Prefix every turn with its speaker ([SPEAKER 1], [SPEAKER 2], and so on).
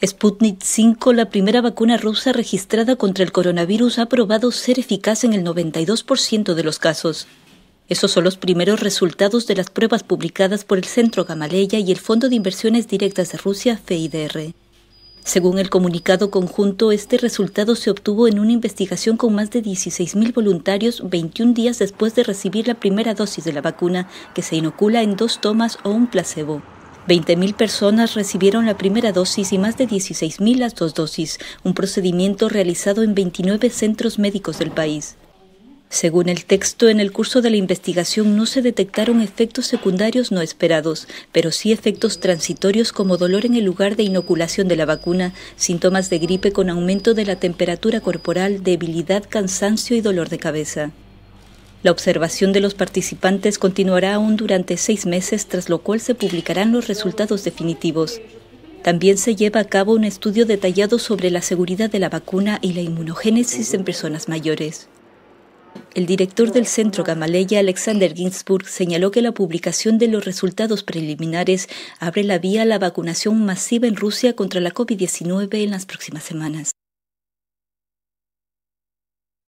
[SPEAKER 1] Sputnik V, la primera vacuna rusa registrada contra el coronavirus, ha probado ser eficaz en el 92% de los casos. Esos son los primeros resultados de las pruebas publicadas por el Centro Gamaleya y el Fondo de Inversiones Directas de Rusia, FIDR. Según el comunicado conjunto, este resultado se obtuvo en una investigación con más de 16.000 voluntarios 21 días después de recibir la primera dosis de la vacuna, que se inocula en 2 tomas o un placebo. 20.000 personas recibieron la primera dosis y más de 16.000 las 2 dosis, un procedimiento realizado en 29 centros médicos del país. Según el texto, en el curso de la investigación no se detectaron efectos secundarios no esperados, pero sí efectos transitorios como dolor en el lugar de inoculación de la vacuna, síntomas de gripe con aumento de la temperatura corporal, debilidad, cansancio y dolor de cabeza. La observación de los participantes continuará aún durante 6 meses, tras lo cual se publicarán los resultados definitivos. También se lleva a cabo un estudio detallado sobre la seguridad de la vacuna y la inmunogénesis en personas mayores. El director del Centro Gamaleya, Alexander Ginsburg, señaló que la publicación de los resultados preliminares abre la vía a la vacunación masiva en Rusia contra la COVID-19 en las próximas semanas.